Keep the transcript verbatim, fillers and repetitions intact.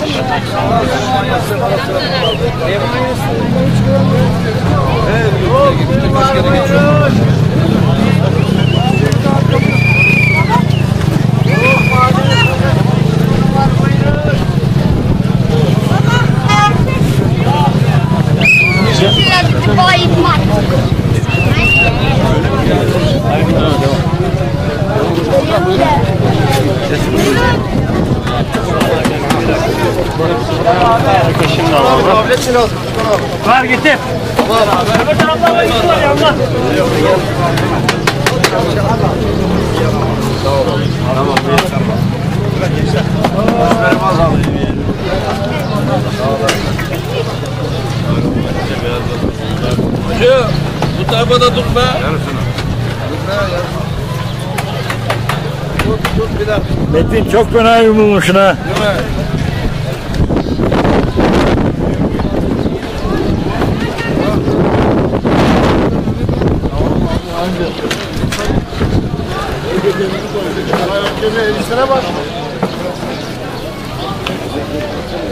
Var getir. Öbür taraftan var gidiyorlar yandan. Tamam. Hoca bu tarafa da dur be. Metin çok fena yumulmuşsun ha. Değil mi? Elisine bak.